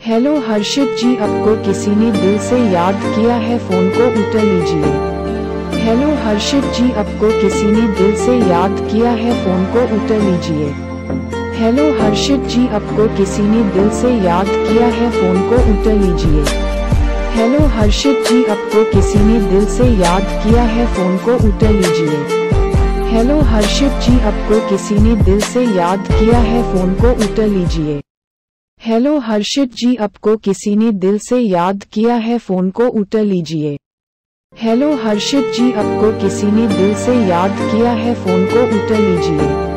Hello हर्षित जी, आपको किसी ने दिल से याद किया है, फोन को उठा लीजिए। हेलो हर्षित जी, आपको किसी ने दिल से याद किया है, फोन को उठा लीजिए। हेलो हर्षित जी, आपको किसी ने दिल से याद किया है, फोन को उठा लीजिए। हेलो हर्षित जी, आपको किसी ने दिल से याद किया है, फोन को उठा लीजिए। हेलो हर्षित जी, आपको किसी ने दिल से याद किया है, फोन को उठा लीजिए। हेलो हर्षित जी, आपको किसी ने दिल से याद किया है, फोन को उठा लीजिए। हेलो हर्षित जी, आपको किसी ने दिल से याद किया है, फोन को उठा लीजिए।